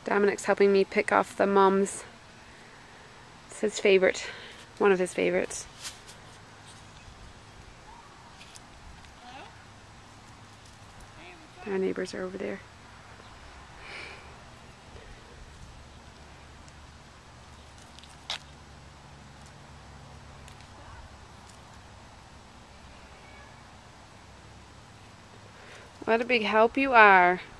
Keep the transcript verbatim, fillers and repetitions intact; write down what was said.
Dominic's helping me pick off the mums. It's his favourite, one of his favourites. Our neighbours are over there. What a big help you are.